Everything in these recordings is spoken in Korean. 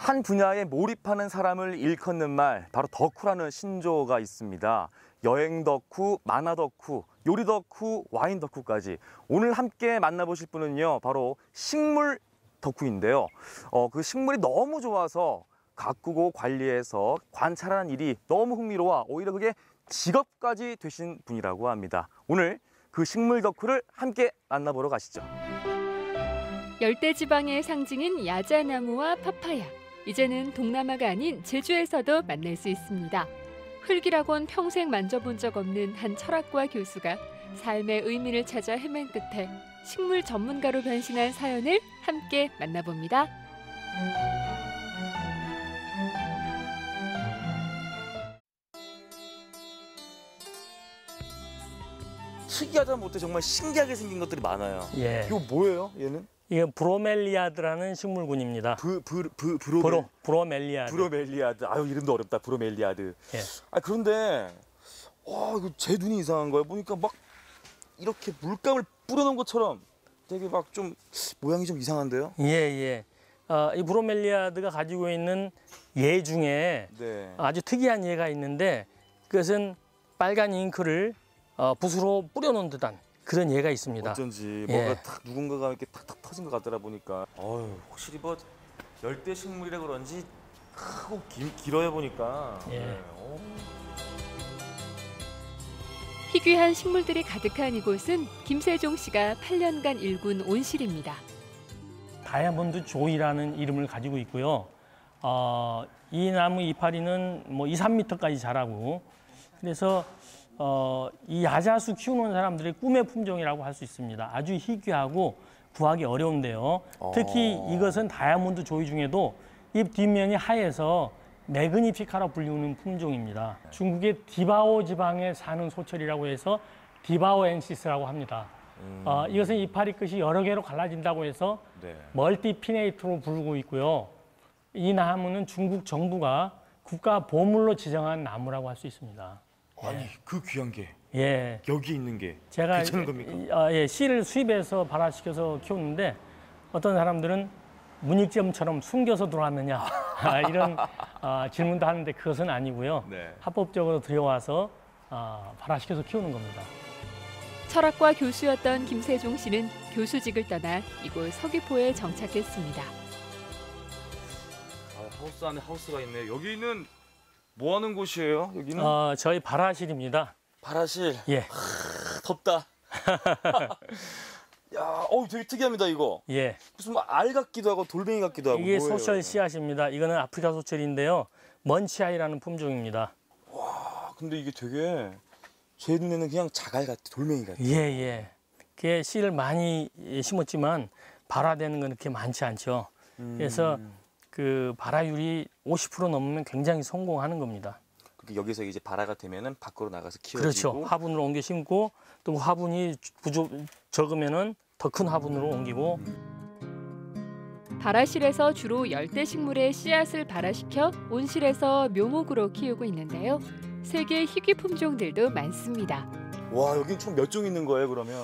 한 분야에 몰입하는 사람을 일컫는 말, 바로 덕후라는 신조어가 있습니다. 여행 덕후, 만화 덕후, 요리 덕후, 와인 덕후까지. 오늘 함께 만나보실 분은요, 바로 식물 덕후인데요. 그 식물이 너무 좋아서 가꾸고 관리해서 관찰하는 일이 너무 흥미로워 오히려 그게 직업까지 되신 분이라고 합니다. 오늘 그 식물 덕후를 함께 만나보러 가시죠. 열대지방의 상징인 야자나무와 파파야. 이제는 동남아가 아닌 제주에서도 만날 수 있습니다. 흙이라곤 평생 만져본 적 없는 한 철학과 교수가 삶의 의미를 찾아 헤맨 끝에 식물 전문가로 변신한 사연을 함께 만나봅니다. 특이하다 못해 정말 신기하게 생긴 것들이 많아요. 예. 이거 뭐예요, 얘는? 이게 브로멜리아드라는 식물군입니다. 브로멜리아드. 브로멜리아드. 아유, 이름도 어렵다. 브로멜리아드. 예. 아, 그런데 이거 제 눈이 이상한 거예요. 보니까 막 이렇게 물감을 뿌려놓은 것처럼 되게 막 좀 모양이 좀 이상한데요? 예. 이 브로멜리아드가 가지고 있는 예 중에 네. 아주 특이한 예가 있는데 그것은 빨간 잉크를 붓으로 뿌려놓은 듯한 그런 예가 있습니다. 어쩐지 예. 뭔가 탁 누군가가 이렇게 탁탁 터진 것 같더라 보니까. 확실히 뭐 열대 식물이라 그런지 크고 길어요 보니까. 예. 네. 희귀한 식물들이 가득한 이곳은 김세종 씨가 8년간 일군 온실입니다. 다이아몬드 조이라는 이름을 가지고 있고요. 이 나무 이파리는 뭐 2, 3m까지 자라고 그래서 이 야자수 키우는 사람들의 꿈의 품종이라고 할 수 있습니다. 아주 희귀하고 구하기 어려운데요. 특히 이것은 다이아몬드 조이 중에도 잎 뒷면이 하얘서 매그니피카라 불리우는 품종입니다. 중국의 디바오 지방에 사는 소철이라고 해서 디바오엔시스라고 합니다. 이것은 이파리 끝이 여러 개로 갈라진다고 해서 네. 멀티피네이트로 부르고 있고요. 이 나무는 중국 정부가 국가 보물로 지정한 나무라고 할 수 있습니다. 아니, 그 귀한 게 예, 여기 있는 게 제가 괜찮은 겁니까? 씨를 수입해서 발화시켜서 키우는데 어떤 사람들은 문익점처럼 숨겨서 들어왔느냐 이런 질문도 하는데 그것은 아니고요. 네. 합법적으로 들여와서 발화시켜서 키우는 겁니다. 철학과 교수였던 김세종 씨는 교수직을 떠나 이곳 서귀포에 정착했습니다. 하우스 안에 하우스가 있네요. 여기는 뭐 하는 곳이에요? 여기는? 저희 발화실입니다. 발화실. 예. 덥다. 야, 되게 특이합니다, 이거. 예. 무슨 알 같기도 하고 돌멩이 같기도 하고. 이게 뭐예요? 소셜 씨앗입니다. 이거는 아프리카 소철인데요. 먼치아이라는 품종입니다. 근데 이게 되게 제 눈에는 그냥 자갈 같아, 돌멩이 같아. 예. 그게 씨를 많이 심었지만 발화되는 건 그렇게 많지 않죠. 그래서 그 발화율이 50% 넘으면 굉장히 성공하는 겁니다. 여기서 이제 발화가 되면은 밖으로 나가서 키워지고. 그렇죠. 화분으로 옮겨 심고 또 화분이 적으면은 더 큰 화분으로 옮기고. 발화실에서 주로 열대식물의 씨앗을 발화시켜 온실에서 묘목으로 키우고 있는데요. 세계 희귀 품종들도 많습니다. 와, 여긴 총 몇 종 있는 거예요, 그러면?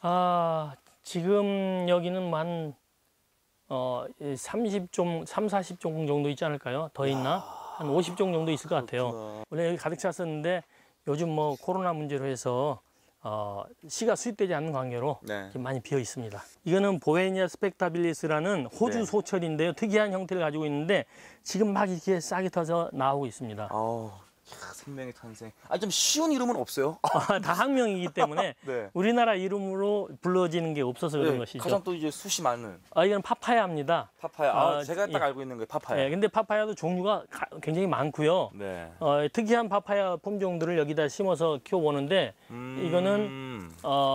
지금 여기는 한 30종, 40종 정도 있지 않을까요? 더 있나? 한 50종 정도 있을 것 같아요. 그렇구나. 원래 여기 가득 찼었는데 요즘 뭐 코로나 문제로 해서 씨가 수입되지 않는 관계로 네. 많이 비어 있습니다. 이거는 보헤니아 스펙타빌리스라는 호주 네. 소철인데요. 특이한 형태를 가지고 있는데 지금 막 이렇게 싹이 터져 나오고 있습니다. 생명의 탄생. 좀 쉬운 이름은 없어요? 다 학명이기 때문에 네. 우리나라 이름으로 불러지는 게 없어서 그런 것이죠. 가장 또 이제 숱이 많은 이건 파파야입니다. 파파야. 제가 딱 예. 알고 있는 거예요, 파파야. 네, 근데 파파야도 종류가 굉장히 많고요. 네. 특이한 파파야 품종들을 여기다 심어서 키워보는데 이거는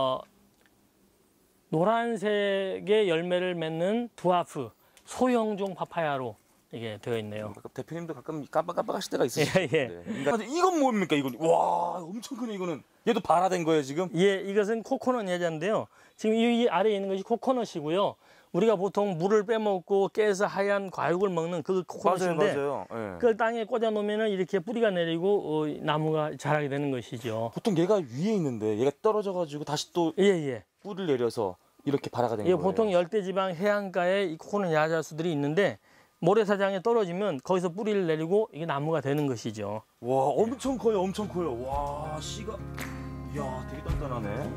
노란색의 열매를 맺는 두아프 소형종 파파야로 이게 되어 있네요. 대표님도 가끔 깜빡깜빡하실 때가 있으시죠? 예. 근데 이건 뭡니까, 이건? 와, 엄청 크네, 이거는. 얘도 발화된 거예요, 지금? 예, 이것은 코코넛 야자인데요. 지금 이 아래에 있는 것이 코코넛이고요. 우리가 보통 물을 빼먹고 깨서 하얀 과육을 먹는 그 코코넛인데 맞아요. 예. 그걸 땅에 꽂아 놓으면 이렇게 뿌리가 내리고 나무가 자라게 되는 것이죠. 보통 얘가 위에 있는데 얘가 떨어져가지고 다시 또 예. 뿌리를 내려서 이렇게 발화가 된 예, 거예요. 보통 열대지방 해안가에 이 코코넛 야자수들이 있는데 모래사장에 떨어지면 거기서 뿌리를 내리고 이게 나무가 되는 것이죠. 와, 엄청 커요, 엄청 커요. 와, 씨가, 이야, 되게 단단하네.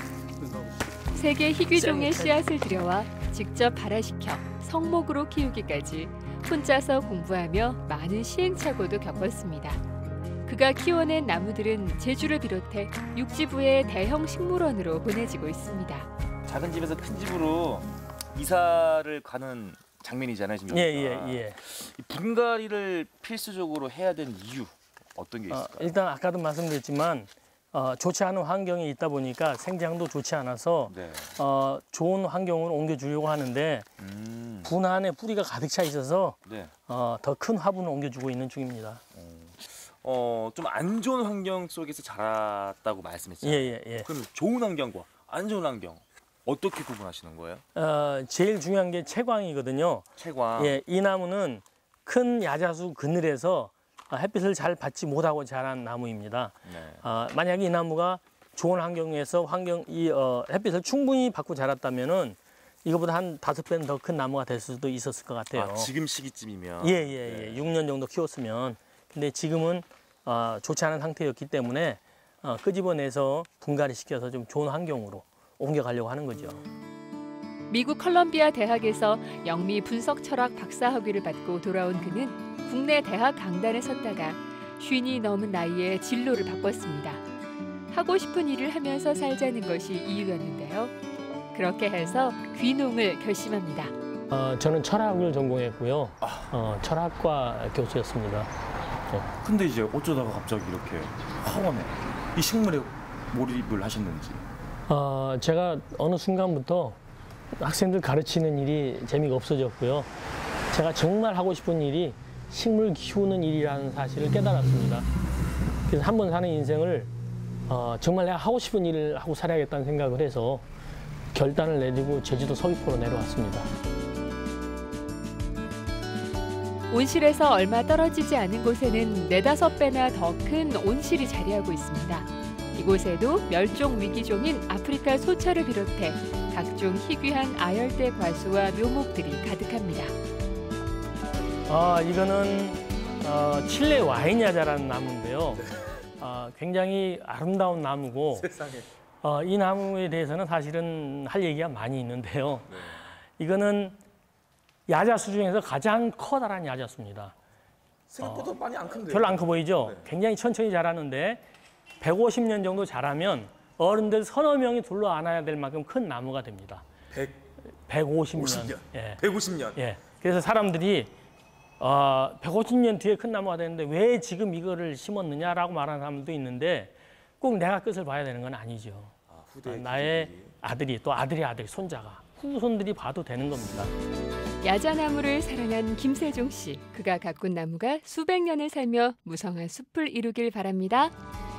세계 희귀종의 씨앗을 들여와 직접 발화시켜 성목으로 키우기까지 혼자서 공부하며 많은 시행착오도 겪었습니다. 그가 키워낸 나무들은 제주를 비롯해 육지부의 대형 식물원으로 보내지고 있습니다. 작은 집에서 큰 집으로 이사를 가는 장면이잖아요, 지금. 예. 이 분갈이를 필수적으로 해야 되는 이유 어떤 게 있을까요? 일단 아까도 말씀드렸지만 좋지 않은 환경에 있다 보니까 생장도 좋지 않아서 네. 좋은 환경으로 옮겨주려고 하는데 분안에 뿌리가 가득 차 있어서 네. 더 큰 화분을 옮겨주고 있는 중입니다. 좀 안 좋은 환경 속에서 자랐다고 말씀했잖아요. 예. 그럼 좋은 환경과 안 좋은 환경 어떻게 구분하시는 거예요? 제일 중요한 게 채광이거든요. 채광. 예, 이 나무는 큰 야자수 그늘에서 햇빛을 잘 받지 못하고 자란 나무입니다. 네. 만약에 이 나무가 좋은 환경에서 햇빛을 충분히 받고 자랐다면은 이거보다 한 5배는 더 큰 나무가 될 수도 있었을 것 같아요. 지금 시기쯤이면. 예. 6년 정도 키웠으면. 근데 지금은 좋지 않은 상태였기 때문에 끄집어내서 분갈이 시켜서 좀 좋은 환경으로 옮겨가려고 하는 거죠. 미국 컬럼비아 대학에서 영미 분석 철학 박사학위를 받고 돌아온 그는 국내 대학 강단에 섰다가 50이 넘은 나이에 진로를 바꿨습니다. 하고 싶은 일을 하면서 살자는 것이 이유였는데요. 그렇게 해서 귀농을 결심합니다. 저는 철학을 전공했고요. 철학과 교수였습니다. 근데 이제 어쩌다가 갑자기 이렇게 학원에 이 식물에 몰입을 하셨는지. 제가 어느 순간부터 학생들 가르치는 일이 재미가 없어졌고요. 제가 정말 하고 싶은 일이 식물 키우는 일이라는 사실을 깨달았습니다. 그래서 한 번 사는 인생을 정말 내가 하고 싶은 일을 하고 살아야겠다는 생각을 해서 결단을 내리고 제주도 서귀포로 내려왔습니다. 온실에서 얼마 떨어지지 않은 곳에는 4~5배나 더 큰 온실이 자리하고 있습니다. 이곳에도 멸종 위기종인 아프리카 소철을 비롯해 각종 희귀한 아열대 과수와 묘목들이 가득합니다. 이거는 칠레 와인야자라는 나무인데요. 굉장히 아름다운 나무고 세상에. 이 나무에 대해서는 사실은 할 얘기가 많이 있는데요. 이거는 야자수 중에서 가장 커다란 야자수입니다. 생각보다 많이 안 큰데요. 별로 안 커 보이죠? 네. 굉장히 천천히 자라는데 150년 정도 자라면 어른들 서너 명이 둘러 안아야 될 만큼 큰 나무가 됩니다. 150년. 50년. 예. 150년. 예. 그래서 사람들이 150년 뒤에 큰 나무가 되는데 왜 지금 이거를 심었느냐라고 말하는 사람들도 있는데 꼭 내가 끝을 봐야 되는 건 아니죠. 후대 나의 아들이 또 아들의 아들, 손자가 후손들이 봐도 되는 겁니다. 야자나무를 사랑한 김세종 씨. 그가 가꾼 나무가 수백 년을 살며 무성한 숲을 이루길 바랍니다.